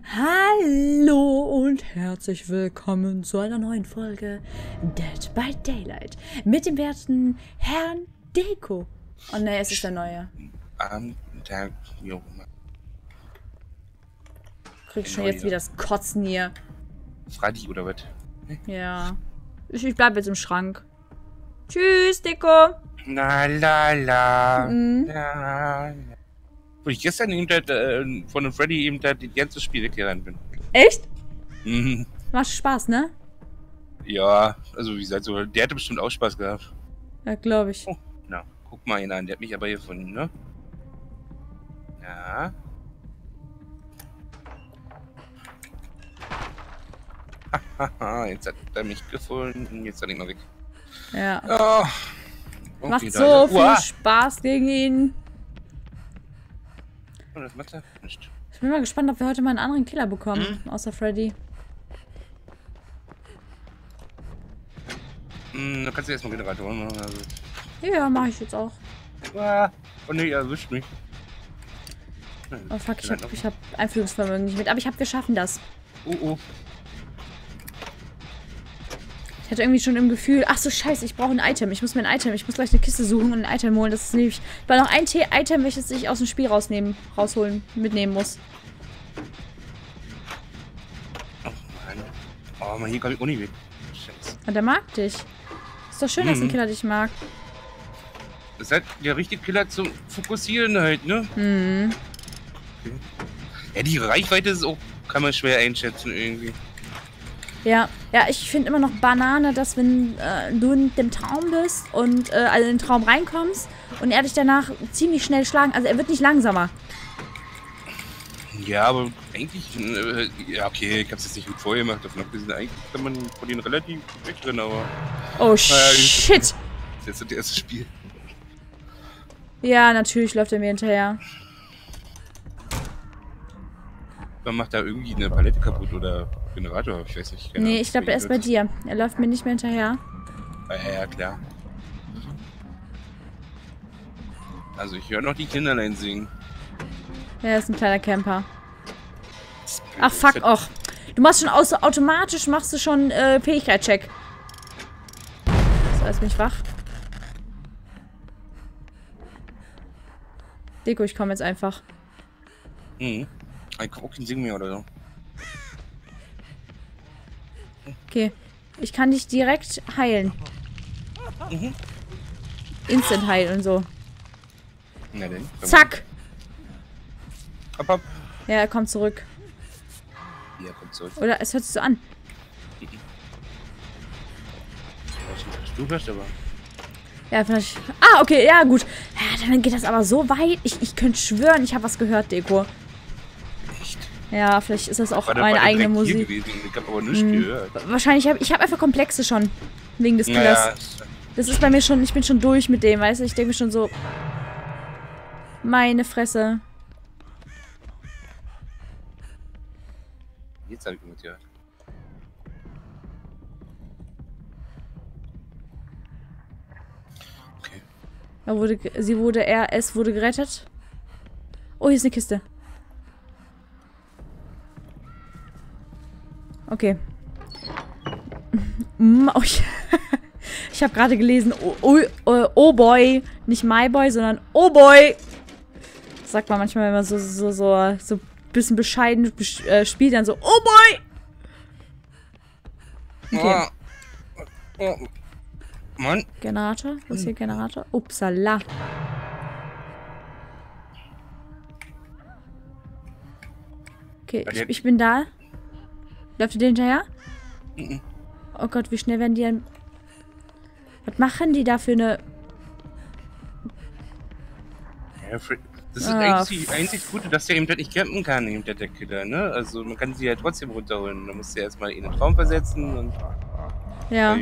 Hallo und herzlich willkommen zu einer neuen Folge Dead by Daylight mit dem werten Herrn Deko. Oh ne, es ist der neue. Am Tag, Junge. Krieg schon jetzt wieder das Kotzen hier. Freddy oder was? Ja. Ich bleib jetzt im Schrank. Tschüss, Deko. Na la la. Mhm. La, la. Wo ich gestern eben von dem Freddy eben das ganze Spiel weggerannt bin. Echt? Mhm. Macht Spaß, ne? Ja, also wie gesagt, so, der hatte bestimmt auch Spaß gehabt. Ja, glaube ich. Oh, na, guck mal ihn an, der hat mich aber gefunden, ne? Ja. Haha, jetzt hat er mich gefunden, jetzt hat er ihn mal weg. Ja. Oh. Okay, Macht so viel Uah. Spaß gegen ihn. Oh, das macht er nicht. Ich bin mal gespannt, ob wir heute mal einen anderen Killer bekommen, außer Freddy. Da kannst du erstmal Generatoren machen. Also. Ja, mache ich jetzt auch. Ah, oh ne, er erwischt mich. Oh fuck, ich hab Einfühlungsvermögen nicht mit. Aber wir schaffen das. Oh. Ich hatte irgendwie schon im Gefühl, ach so scheiße, ich brauche ein Item. Ich muss gleich eine Kiste suchen und ein Item holen. Das ist nämlich, war noch ein Item, welches ich aus dem Spiel mitnehmen muss. Oh Mann. Oh Mann, hier komme ich auch nicht weg. Scheiße. Und der mag dich. Ist doch schön, dass ein Killer dich mag. Das ist halt der richtige Killer zum Fokussieren halt, ne? Mhm. Okay. Ja, die Reichweite ist auch, kann man schwer einschätzen irgendwie. Ja, ich finde immer noch Banane, dass wenn du in dem Traum bist und also in den Traum reinkommst und er dich danach ziemlich schnell schlagen, also er wird nicht langsamer. Ja, aber eigentlich, ja okay, ich hab's jetzt nicht gut vorgemacht, davon abgesehen, eigentlich kann man von denen relativ wegrennen, aber... Oh shit! Das ist jetzt das erste Spiel. Ja, natürlich läuft er mir hinterher. Man macht da irgendwie eine Palette kaputt oder Generator, ich weiß nicht. Nee, ich glaube, er ist bei dir. Er läuft mir nicht mehr hinterher. Ja, klar. Also ich höre noch die Kinderlein singen. Ja, er ist ein kleiner Camper. Ach, fuck, och. Du machst schon automatisch, Fähigkeitscheck. So, jetzt bin ich wach. Deko, ich komme jetzt einfach. Mhm. Ein Krokin singen mir oder so. Okay. Ich kann dich direkt heilen. Instant heilen und so. Na denn. Zack! Hopp. Ja, er kommt zurück. Ja, kommt zurück. Oder es hört sich so an. Ich weiß nicht, was du hörst, aber... Ja, vielleicht... Ah, okay, ja, gut. Ja, dann geht das aber so weit. Ich könnte schwören, ich habe was gehört, Deko. Echt? Ja, vielleicht ist das auch War meine eigene direkt hier Musik. gewesen. Ich hab aber nichts gehört. Wahrscheinlich ich hab einfach Komplexe schon. Wegen des Killers. Naja, Das ist bei mir schon, ich bin schon durch mit dem, weißt du? Ich denke mir schon so... Meine Fresse. jetzt habe ich mit gehört. Okay. Es wurde gerettet. Oh, hier ist eine Kiste. Okay. Ich habe gerade gelesen, oh boy, nicht my boy, sondern oh boy. Das sagt man manchmal, wenn man so ein bisschen bescheiden spielt, dann so, oh boy. Okay. Oh. Mann. Generator? Wo ist hier Generator? Upsala. Okay, ich bin da. Läuft ihr den hinterher? Oh Gott, wie schnell werden die denn... Was machen die da für eine... Ja, das ist eigentlich die einzig Gute, dass der eben das nicht campen kann, eben der Killer, ne? Also man kann sie ja trotzdem runterholen. Da musst du ja erstmal in den Traum versetzen und... Ja.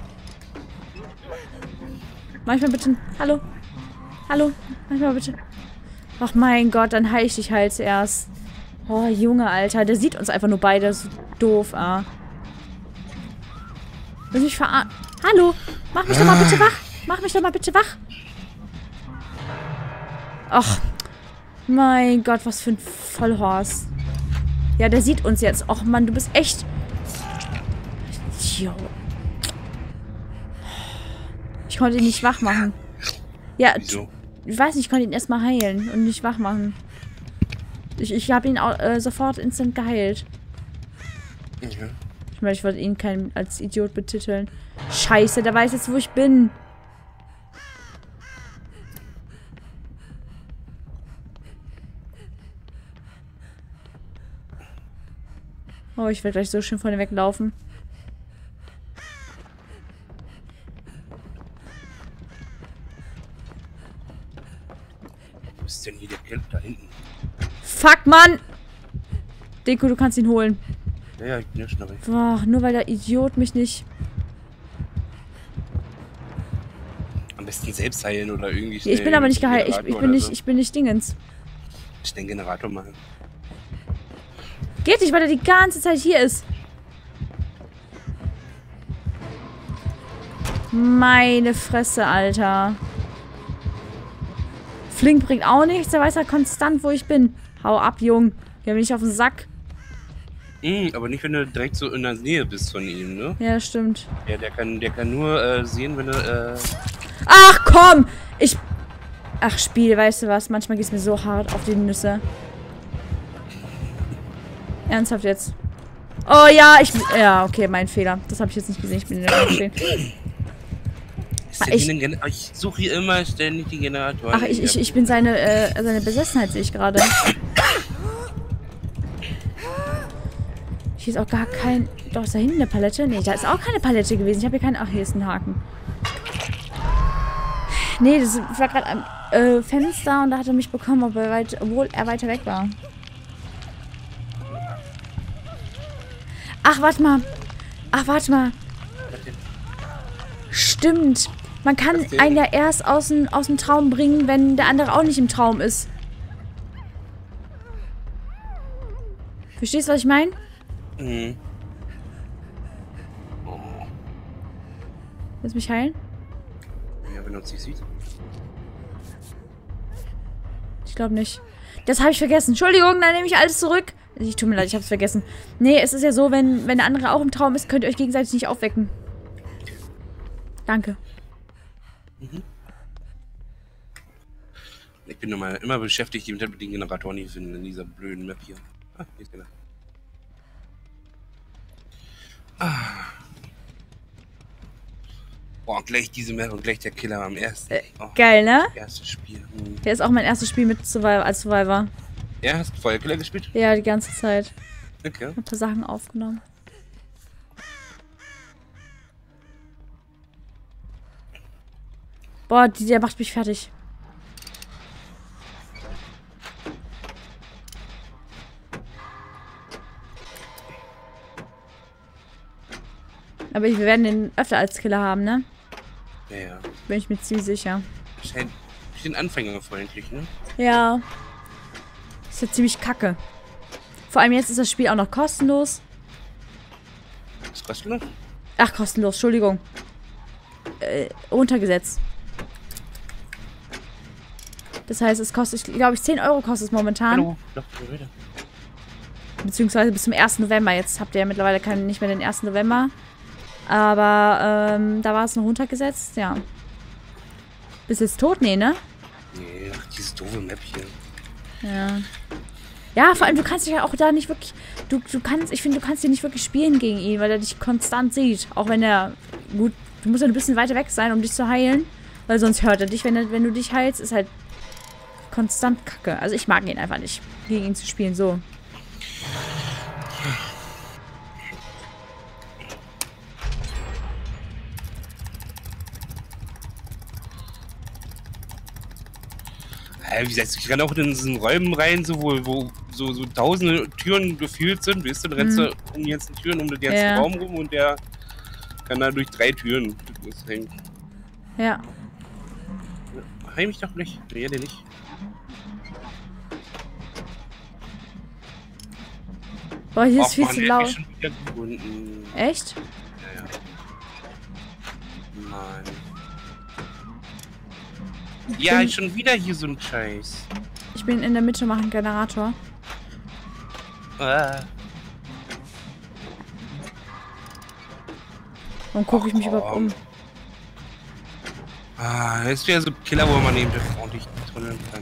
Manchmal bitte... Hallo? Hallo? Manchmal bitte... Ach mein Gott, dann heil ich dich halt zuerst. Oh, Junge, Alter. Der sieht uns einfach nur beide. So doof, ah. Willst du mich verarschen? Hallo? Mach mich doch mal bitte wach. Mach mich doch mal bitte wach. Ach. Mein Gott, was für ein Vollhorst. Ja, der sieht uns jetzt. Och Mann, du bist echt... Jo. Ich konnte ihn nicht wach machen. Ja, Wieso? ich weiß nicht, ich konnte ihn erstmal heilen und nicht wach machen. Ich habe ihn auch, sofort instant geheilt. Ja. Ich meine, ich wollte ihn kein als Idiot betiteln. Scheiße, der weiß jetzt, wo ich bin. Oh, ich werde gleich so schön von ihm weglaufen. Wo ist denn hier der Kelp da hinten? Fuck, Mann! Deko, du kannst ihn holen. Ja, ich bin ja schon dabei. Boah, nur weil der Idiot mich nicht... Am besten selbst heilen oder irgendwie. Ich bin aber nicht geheilt. Ich bin nicht Dingens. Ich den Generator machen. Geht nicht, weil er die ganze Zeit hier ist. Meine Fresse, Alter. Flink bringt auch nichts. Der weiß halt konstant, wo ich bin. Hau ab, Jung. Geh mir nicht auf den Sack. Aber nicht, wenn du direkt so in der Nähe bist von ihm, ne? Ja, das stimmt. Ja, der kann nur sehen, wenn du, Ach, komm! Ach, Spiel, weißt du was? Manchmal geht's mir so hart auf die Nüsse. Ernsthaft jetzt? Oh ja, ja, okay, mein Fehler. Das habe ich jetzt nicht gesehen. Ich bin in der Welt stehen. Ich suche hier immer ständig die Generatoren. Ach, ich bin seine Besessenheit, sehe ich gerade. Hier ist auch gar kein... Doch, ist da hinten eine Palette? Nee, da ist auch keine Palette gewesen. Ich habe hier keinen... Ach, hier ist ein Haken. Nee, das war gerade am Fenster und da hat er mich bekommen, obwohl er weiter weg war. Ach, warte mal. Stimmt. Man kann einen ja erst aus dem Traum bringen, wenn der andere auch nicht im Traum ist. Verstehst du, was ich meine? Mhm. Willst du mich heilen? Ja, wenn er uns nicht sieht. Ich glaube nicht. Das habe ich vergessen. Entschuldigung, dann nehme ich alles zurück. Ich tut mir leid, ich habe es vergessen. Nee, es ist ja so, wenn der andere auch im Traum ist, könnt ihr euch gegenseitig nicht aufwecken. Danke. Mhm. Ich bin immer beschäftigt, die mit den Generatoren nicht finden in dieser blöden Map hier. Ah, hier ist einer. Boah, gleich diese Map und gleich der Killer am ersten. Geil, ne? Erstes Spiel. Der ist auch mein erstes Spiel mit als Survivor. Ja, hast du Feuerkiller gespielt? Ja, die ganze Zeit. Okay. Hab ein paar Sachen aufgenommen. Boah, der macht mich fertig. Aber wir werden den öfter als Killer haben, ne? Ja. Bin ich mir ziemlich sicher. Scheint den anfängerfreundlich, ne? Ja. Ist ja ziemlich kacke. Vor allem jetzt ist das Spiel auch noch kostenlos. Ist kostenlos? Ach, kostenlos, Entschuldigung. Runtergesetzt. Das heißt, es kostet, glaube ich, 10 Euro kostet es momentan. Hallo. Doch, wieder. Beziehungsweise bis zum 1. November. Jetzt habt ihr ja mittlerweile nicht mehr den 1. November. Aber da war es noch runtergesetzt, ja. Bist jetzt tot? Nee, ne? Nee, ach, dieses doofe Map hier. Ja. Ja, vor allem, du kannst dich ja auch da nicht wirklich... Ich finde, du kannst hier nicht wirklich spielen gegen ihn, weil er dich konstant sieht. Auch wenn er... Gut, du musst ja ein bisschen weiter weg sein, um dich zu heilen. Weil sonst hört er dich. Wenn du dich heilst, ist halt konstant kacke. Also ich mag ihn einfach nicht, gegen ihn zu spielen, so. Wie gesagt, ich kann auch in diesen Räumen rein, so, wo so tausende Türen gefühlt sind, weißt du, dann rennst du um die ganzen Türen, um den ganzen Raum rum und der kann da durch 3 Türen hängen. Ja. Heim ich doch nicht. Nee, der nicht. Boah, hier ist viel zu laut. Schon wieder gefunden. Echt? Ja. Mann. Ja, ist schon wieder hier so ein Scheiß. Ich bin in der Mitte, mache einen Generator. Warum gucke ich mich überhaupt um? Ah, das ist wieder so ein Killer, wo man eben ordentlich tunneln kann.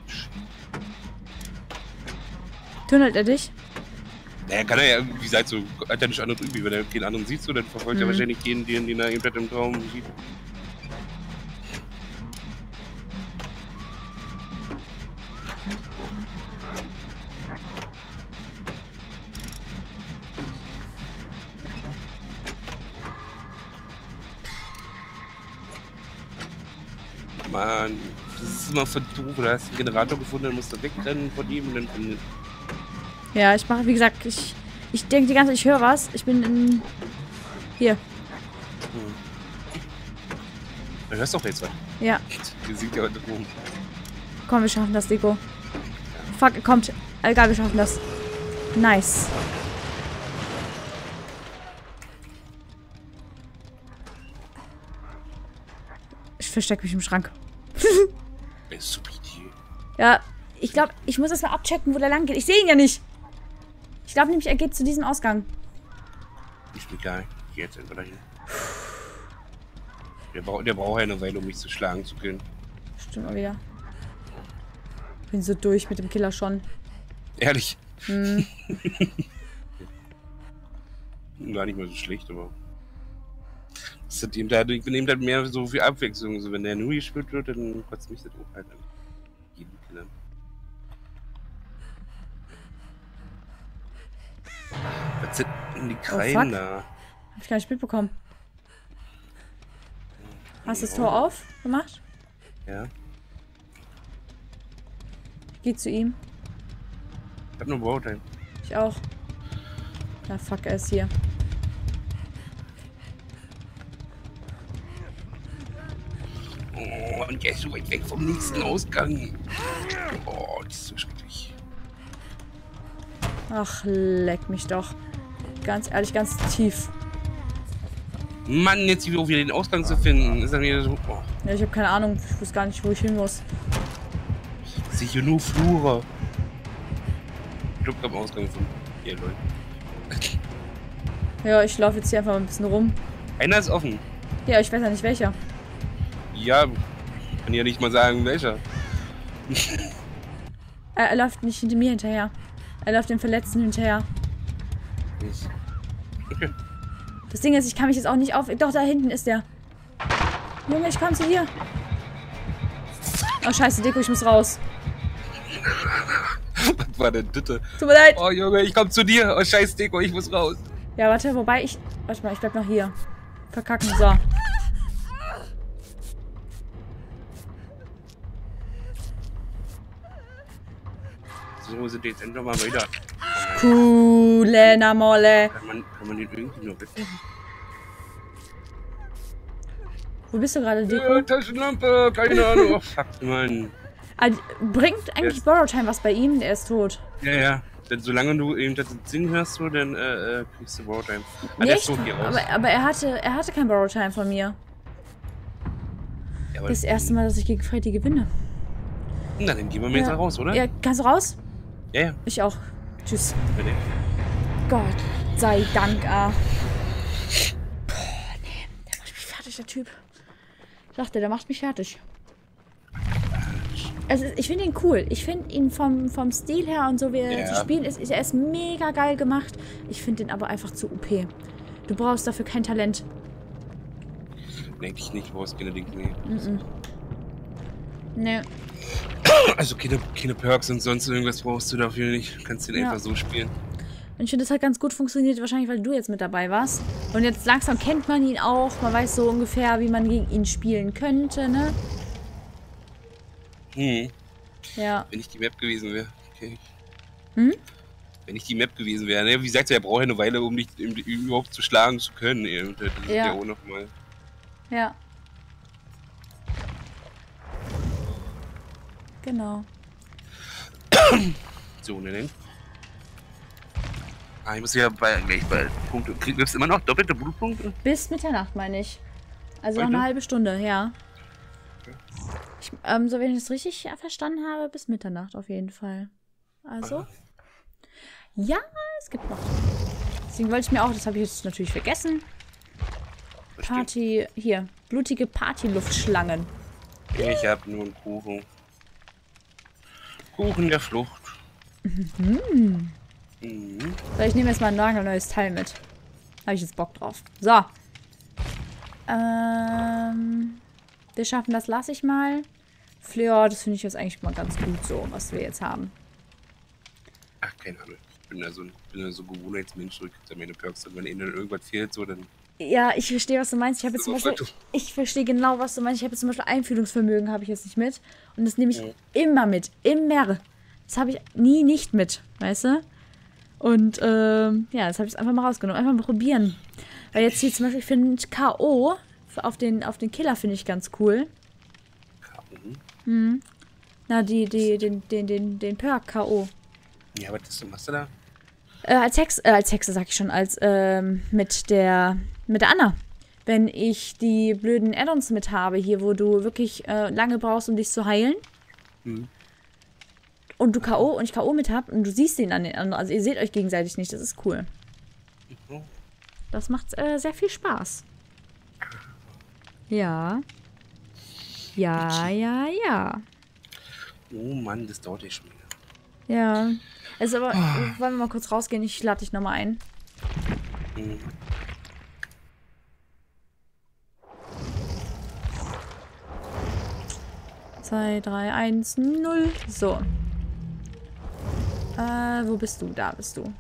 Tunnelt er dich? Naja, kann er ja, wie gesagt, so, hat er nicht andere übrig. Wenn er den anderen sieht, so, dann verfolgt er wahrscheinlich den er eben im Traum sieht. Mann, das ist immer verdoof. Du hast einen Generator gefunden, dann musst du wegrennen von ihm und dann von. Ja, ich mache, wie gesagt, ich denke die ganze Zeit, ich höre was. Ich bin in... Hier. Du hörst doch jetzt was. Ja. Wir sind ja heute rum. Komm, wir schaffen das, Deko. Fuck, kommt. Egal, wir schaffen das. Nice. Ich verstecke mich im Schrank. Super Idee. Ja, ich glaube, ich muss erst mal abchecken, wo der lang geht. Ich sehe ihn ja nicht. Ich glaube nämlich, er geht zu diesem Ausgang. Ist mir egal. Geh jetzt einfach dahin. Der braucht ja eine Weile, um mich zu schlagen zu können. Stimmt mal wieder. Bin so durch mit dem Killer schon. Ehrlich? Hm. Gar nicht mal so schlecht, aber... Das hat ihm da, ich bin eben halt mehr so viel Abwechslung. So, wenn der nur gespielt wird, dann kotzt mich das auch halt an. Jeden Killer. Was sind denn die Kreien da? Hab ich gar nicht mitbekommen. Hast du das Tor aufgemacht? Ja. Ich geh zu ihm. Ich hab nur Bowtime. Ich auch. Na fuck, er ist hier. Oh, und der ist so weit weg vom nächsten Ausgang. Oh, das ist so schrecklich. Ach, leck mich doch. Ganz ehrlich, ganz tief. Mann, jetzt hier wieder den Ausgang zu finden, ist dann wieder so... Oh. Ja, ich habe keine Ahnung. Ich weiß gar nicht, wo ich hin muss. Ich sehe hier nur Flure. Ich hab gerade Ausgang gefunden. Hier, Leute. Ja, ich laufe jetzt hier einfach mal ein bisschen rum. Einer ist offen. Ja, ich weiß ja nicht welcher. Ja, kann ja nicht mal sagen, welcher. Er läuft nicht hinter mir hinterher. Er läuft dem Verletzten hinterher. Okay. Das Ding ist, ich kann mich jetzt auch nicht auf... Doch, da hinten ist der. Junge, ich komm zu dir. Oh, scheiße, Deko, ich muss raus. Was war denn bitte? Tut mir leid. Oh, Junge, ich komm zu dir. Oh, scheiß Deko, ich muss raus. Ja, warte, wobei ich... Warte mal, ich bleib noch hier. Verkacken, so. So sind die jetzt endlich mal wieder. Coole Namolle. Kann man den irgendwie nur retten? Wo bist du gerade, Deko? Taschenlampe, keine Ahnung. Oh, fuck, Mann. Bringt eigentlich Borrowtime was bei ihm? Der ist tot. Ja, ja. Denn solange du eben das Ding hörst, so, dann kriegst du Borrowtime. Ah, Nee, der ist tot hier raus. aber er hatte kein Borrowtime von mir. Ja, Das erste Mal, dass ich gegen Freddy gewinne. Na, dann gehen wir jetzt mal raus, oder? Ja, kannst du raus? Ja, ja. Ich auch. Tschüss. Bitte. Gott sei Dank, Boah, nee. Der macht mich fertig, der Typ. Ich dachte, der macht mich fertig. Also, ich finde ihn cool. Ich finde ihn vom Stil her und so, wie er zu spielen ist, er ist mega geil gemacht. Ich finde ihn aber einfach zu OP. Du brauchst dafür kein Talent. Denke ich nicht, du brauchst keine Dinge. Nee. Also keine Perks und sonst irgendwas brauchst du dafür nicht. Du kannst den einfach so spielen. Und ich finde, das hat ganz gut funktioniert, wahrscheinlich, weil du jetzt mit dabei warst. Und jetzt langsam kennt man ihn auch. Man weiß so ungefähr, wie man gegen ihn spielen könnte, ne? Ja. Wenn ich die Map gewesen wäre. Okay. Hm? Wenn ich die Map gewesen wäre, ne? Wie gesagt, er braucht ja eine Weile, um dich überhaupt zu schlagen zu können. Und das ist ja auch nochmal. Ja. Genau. So, ne? Ah, ich muss ja gleich bei Punkte. Kriegst du immer noch doppelte Blutpunkte? Bis Mitternacht, meine ich. Also Heute? noch eine halbe Stunde, ja. Okay. So, wenn ich das richtig verstanden habe, bis Mitternacht auf jeden Fall. Also. Aha. Ja, es gibt noch. Deswegen wollte ich mir auch, das habe ich jetzt natürlich vergessen. Party, hier, blutige Party-Luftschlangen. Ich habe nur einen Kuchen. Kuchen der Flucht. Mhm. So, ich nehme jetzt mal ein nagelneues Teil mit. Habe ich jetzt Bock drauf. So. Wir schaffen das, lasse ich mal. Fleur, das finde ich jetzt eigentlich mal ganz gut so, was wir jetzt haben. Ach, keine Ahnung. Ich bin ja so Gewohnheitsmensch, so ich kriege meine Perks und wenn ihnen irgendwas fehlt, so dann... Ja, ich verstehe, was du meinst. Ich habe jetzt zum Beispiel... Ich verstehe genau, was du meinst. Ich habe jetzt zum Beispiel Einfühlungsvermögen habe ich jetzt nicht mit. Und das nehme ich immer mit. Immer. Das habe ich nie nicht mit, weißt du? Und, ja, das habe ich jetzt einfach mal rausgenommen. Einfach mal probieren. Weil jetzt hier zum Beispiel, ich finde K.O. auf den Killer finde ich ganz cool. K.O.? Na, den Perk K.O. Ja, was machst du da? Als Hexe sag ich schon, mit der Anna. Wenn ich die blöden Add-ons mit habe, hier, wo du wirklich lange brauchst, um dich zu heilen. Und du K.O. und ich K.O. mit hab und du siehst ihn an den anderen. Also ihr seht euch gegenseitig nicht, das ist cool. Das macht sehr viel Spaß. Ja. Ja. Oh Mann, das dauert ja schon wieder. Ja. Also aber, wollen wir mal kurz rausgehen? Ich lade dich nochmal ein. 2, 3, 1, 0. So. Wo bist du? Da bist du.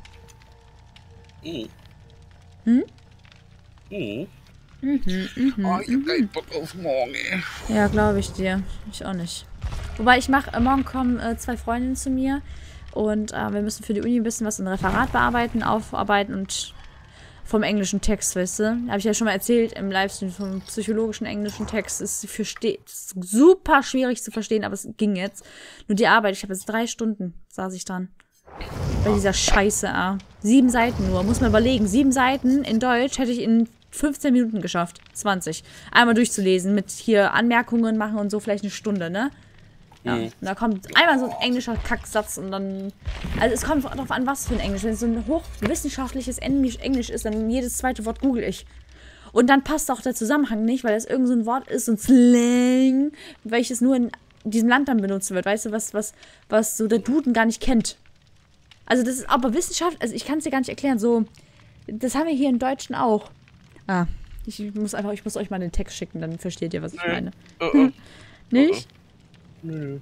Oh, ich hab keinen Bock auf morgen, ey. Ja, glaube ich dir. Ich auch nicht. Wobei morgen kommen 2 Freundinnen zu mir und wir müssen für die Uni ein bisschen was im Referat bearbeiten, aufarbeiten und vom englischen Text, weißt du? Habe ich ja schon mal erzählt im Livestream vom psychologischen englischen Text. Ist super schwierig zu verstehen, aber es ging jetzt. Nur die Arbeit, ich habe jetzt 3 Stunden, saß ich dran. Bei dieser Scheiße, 7 Seiten nur, muss man überlegen. 7 Seiten in Deutsch hätte ich in 15 Minuten geschafft. 20. Einmal durchzulesen, mit hier Anmerkungen machen und so, vielleicht eine Stunde, ne? Ja. Und da kommt einmal so ein englischer Kacksatz und dann... Also es kommt darauf an, was für ein Englisch. Wenn es so ein hochwissenschaftliches Englisch ist, dann jedes zweite Wort google ich. Und dann passt auch der Zusammenhang nicht, weil das irgend so ein Wort ist, so ein Slang, welches nur in diesem Land dann benutzt wird. Weißt du, was so der Duden gar nicht kennt. Also das ist aber Wissenschaft, also ich kann es dir gar nicht erklären, so... Das haben wir hier im Deutschen auch. Ich muss euch mal den Text schicken, dann versteht ihr, was ich meine. Nicht? Nö.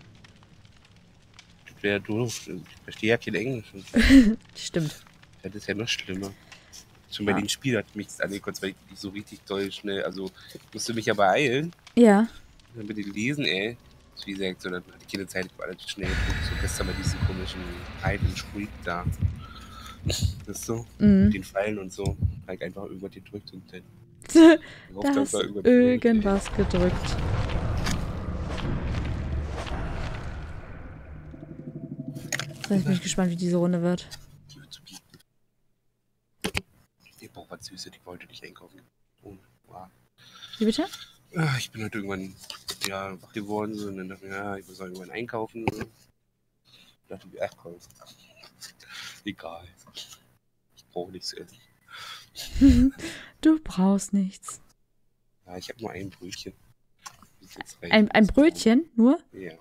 Das wäre doof. Ich verstehe ja kein Englisch. Stimmt. Das ist ja noch schlimmer. Schon bei den Spielen hat mich das angekotzt, weil ich nicht so richtig doll schnell, also ich musste mich ja beeilen. Ja. Dann mit den Lesen, ey. So wie gesagt, so, dann hatte ich keine Zeit, ich war alles schnell geguckt. So gestern bei diesem komischen Hide and Squeak da. Das ist so. Mit den Pfeilen und so. Halt einfach irgendwas gedrückt und dann. Da hast du irgendwas gedrückt. So, jetzt bin ich gespannt, wie diese Runde wird. Ich brauche was Süßes, ich wollte nicht einkaufen. Oh, wow. Wie bitte? Ich bin heute irgendwann wach geworden so, und dann dachte ich, ich muss auch irgendwann einkaufen. So. Ich dachte mir, ach komm. Egal. Ich brauche nichts zu essen. Du brauchst nichts. Ja, ich habe nur ein Brötchen. Ein Brötchen? Nur? Ja.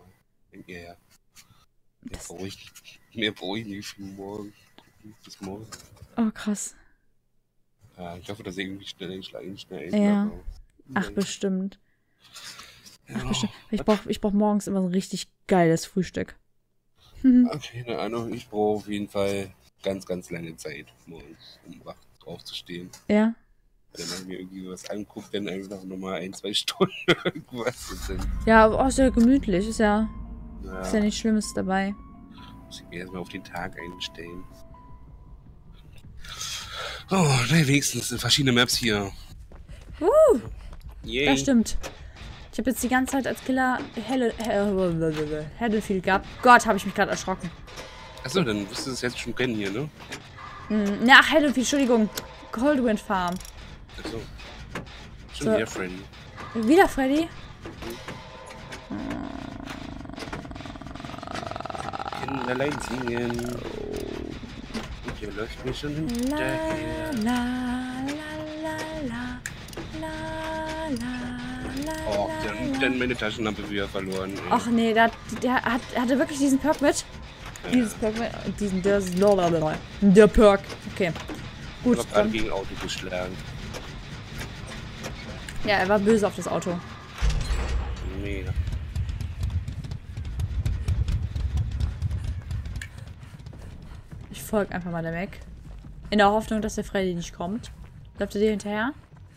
Mehr brauche ich nicht für morgen. Bis morgen. Oh, krass. Ja, ich hoffe, dass ich irgendwie schnell ja. Ach, bestimmt. Ach, bestimmt. Ich brauch morgens immer so ein richtig geiles Frühstück. Okay, keine Ahnung. Ich brauche auf jeden Fall ganz, ganz lange Zeit morgens, um wach drauf zu stehen. Ja. Dann habe ich mir irgendwie was anguckt, dann einfach nochmal 1-2 Stunden irgendwas. Und dann, ja, aber ist ja gemütlich. Ist ja nichts Schlimmes dabei. Muss ich mir erstmal auf den Tag einstellen. Oh, nein, wenigstens verschiedene Maps hier. Das stimmt. Ich habe jetzt die ganze Zeit als Killer Haddonfield gehabt. Gott, habe ich mich gerade erschrocken. Achso, dann wirst du es jetzt schon kennen hier, ne? Ach, Haddonfield, Entschuldigung. Coldwind Farm. Achso. Schon wieder Freddy. Wieder Freddy? Kinderlein singen. Hier läuft mir schon La, hinterher. la, la, la, la, la, la, Oh, la, dann meine Taschenlampe wieder verloren. Ey. Ach nee, der hatte wirklich diesen Perk mit. Ja. Dieses Perk mit. Der Perk. Okay. Gut. Ich habe gerade gegen Auto geschlagen. Ja, er war böse auf das Auto. Mega. Ich folge einfach mal der Mac. In der Hoffnung, dass der Freddy nicht kommt. Läuft er dir hinterher?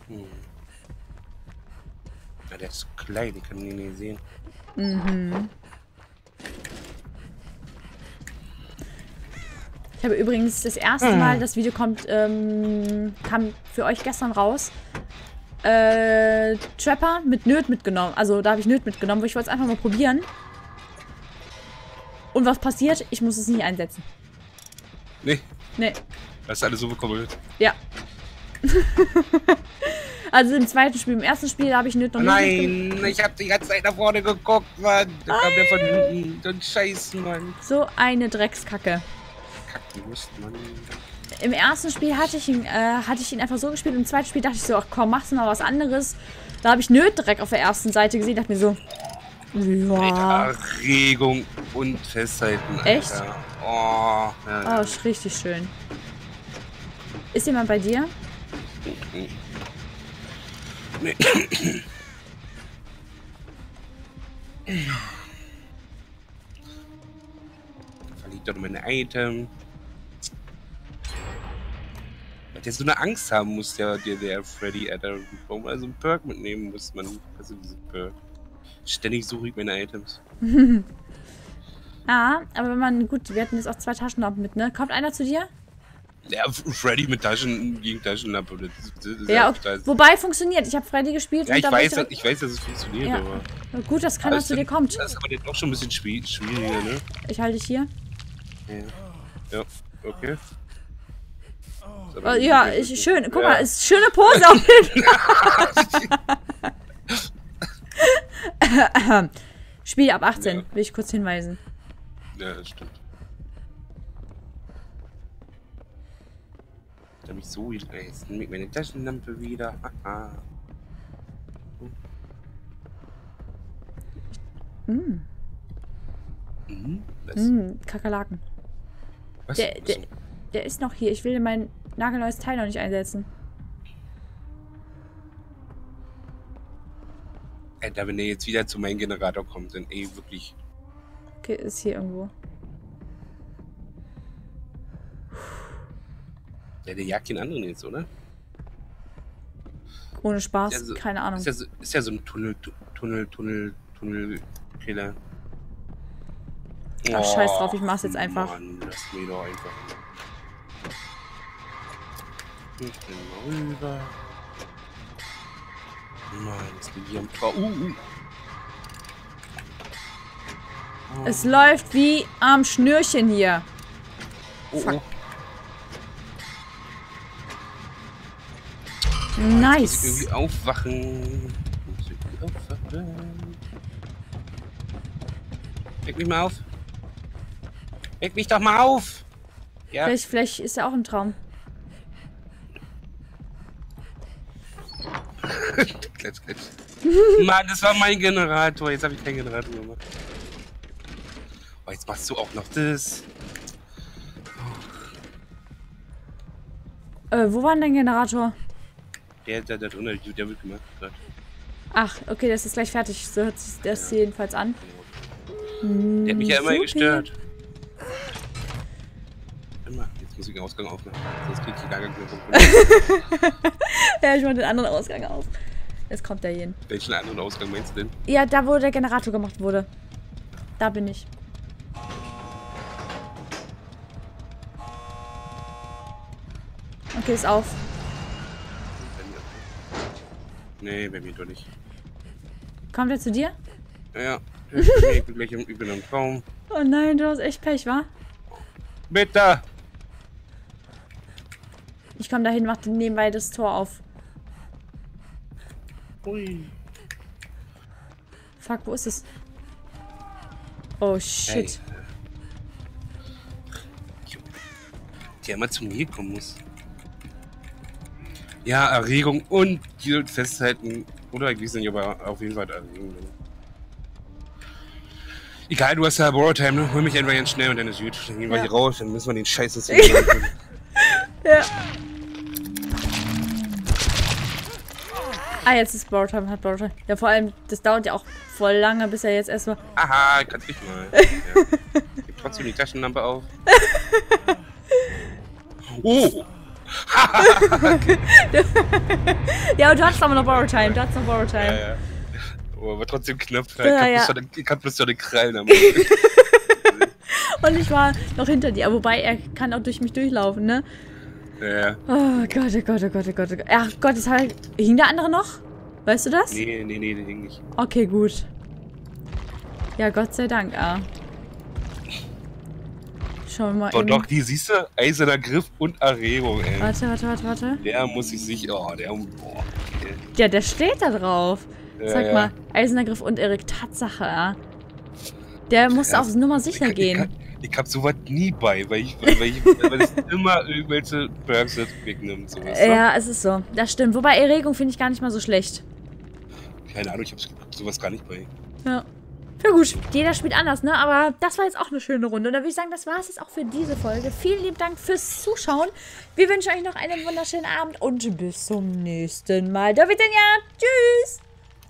Ja, der ist klein, ich kann ihn nicht sehen. Mhm. Ich habe übrigens das erste Mal, das Video kam für euch gestern raus. Trapper mit Nerd mitgenommen. Also da habe ich Nerd mitgenommen, weil ich wollte es einfach mal probieren. Und was passiert? Ich muss es nicht einsetzen. Nee. Nee. Das ist alles so bekommen. Ja. Also im zweiten Spiel, im ersten Spiel habe ich Nerd noch nicht mitgenommen. Nein, ich habe die ganze Zeit nach vorne geguckt, Mann. Da kam der von hinten. So ein Scheiß, Mann. So eine Dreckskacke. Kackenmist, Mann. Im ersten Spiel hatte ich ihn einfach so gespielt. Im zweiten Spiel dachte ich so, ach komm, machst du mal was anderes. Da habe ich Nerd direkt auf der ersten Seite gesehen. Dachte mir so, ja. Erregung und Festhalten, Alter. Echt? Oh, ja. Oh, ist richtig schön. Ist jemand bei dir? Nee. Verliert doch meine Item. Weil der so eine Angst haben muss, der Freddy, Alter. Warum also einen Perk mitnehmen muss man. Also diese Perk. Ständig suche ich meine Items. Ja, aber wenn man, gut, wir hatten jetzt auch 2 Taschenlampen mit, ne? Kommt einer zu dir? Ja, Freddy mit gegen Taschenlampe. Das Ja, okay. Wobei funktioniert. Ich habe Freddy gespielt. Ja, und ich da war weiß, direkt... ich weiß, dass es funktioniert, Ja. aber... Gut, das kann, dass zu dir kommt. Das ist aber jetzt auch schon ein bisschen schwieriger, ne? Ich halte dich hier. Ja, okay. Oh, ja, schön. Guck mal, ist schöne Pose auf jeden Fall. Spiel ab 18, Ja. will ich kurz hinweisen. Ja, das stimmt. Ich hab mich so jetzt mit meiner Taschenlampe wieder. Haha. Was? Kakerlaken. Was? Der ist noch hier. Ich will mein nagelneues Teil noch nicht einsetzen. Alter, wenn der jetzt wieder zu meinem Generator kommt, dann wirklich. Okay, ist hier irgendwo. Ja, der jagt den anderen jetzt, oder? Ohne Spaß, Ist ja so, keine Ahnung. Ist ja so ein Tunnelkiller. Ach, scheiß drauf, ich mach's jetzt einfach. Mann, lass mir doch einfach. Ich bin mal rüber. Mann, jetzt bin ich am Tor. Es läuft wie am Schnürchen hier. Fuck. Nice. Muss ich irgendwie aufwachen. Weck mich mal auf. Weck mich doch mal auf. Ja. Vielleicht ist er auch im Traum. Klatsch. Mann, das war mein Generator. Jetzt habe ich keinen Generator gemacht. Oh, jetzt machst du auch noch das. Wo war denn dein Generator? Der wird gemacht gerade. Ach, okay, das ist gleich fertig. So hört sich das jedenfalls an. Der hat mich ja immer Supi. gestört. Immer. Jetzt muss ich den Ausgang aufmachen. Sonst krieg ich die Lagerknopf. Ja, ich mach den anderen Ausgang auf. Jetzt kommt der hin. Welchen anderen Ausgang meinst du denn? Ja, da wo der Generator gemacht wurde. Da bin ich. Okay, ist auf. Nee, bei mir doch nicht. Kommt er zu dir? Ja. Ich bin gleich im Traum. Oh nein, du hast echt Pech, wa? Bitte! Ich komme dahin, mach nebenbei das Tor auf. Ui. Fuck, wo ist es? Oh shit. der immer zu mir kommen muss. Ja, Erregung und Guild festhalten. Oder ich weiß nicht, aber auf jeden Fall Erregung. Egal, du hast ja Borrow Time, ne? Hol mich einfach ganz schnell und dann ist gut. Dann gehen wir hier raus, dann müssen wir den Scheiß jetzt Ja. Ah, jetzt ist Borrow Time, hat Borrow Time. Ja, vor allem, das dauert ja auch voll lange, bis er jetzt erstmal... Aha, kannst dich mal. Ja. Gib trotzdem die Taschenlampe auf. Oh! Ja, und du hast aber noch Borrow Time, du hast noch Borrow Time. Ja, ja. Oh, aber trotzdem knapp. Ja, Ich hab bloß so eine Krallen am Und ich war noch hinter dir, wobei er kann auch durch mich durchlaufen, ne? Ja. Oh Gott, oh Gott, oh Gott, oh Gott, oh Gott. Ach Gott, das halt... Hing der andere noch? Weißt du das? Nee, der hing nicht. Okay, gut. Ja, Gott sei Dank, Schauen wir mal eben. Doch, die siehst du, eiserner Griff und Erregung, ey. Warte. Der muss ich sich... Oh, okay. Ja, der steht da drauf. Sag mal, ja. eiserner Griff und Erik, Tatsache, Der muss auf Nummer sicher gehen. Ich hab sowas nie bei, weil es immer irgendwelche Perks wegnimmt. Sowas, ja, es ist so. Das stimmt. Wobei Erregung finde ich gar nicht mal so schlecht. Keine Ahnung, ich hab sowas gar nicht bei. Ja. Ja gut, jeder spielt anders, ne? Aber das war jetzt auch eine schöne Runde. Und da würde ich sagen, das war es jetzt auch für diese Folge. Vielen lieben Dank fürs Zuschauen. Wir wünschen euch noch einen wunderschönen Abend und bis zum nächsten Mal. Auf Wiedersehen, ja. Tschüss.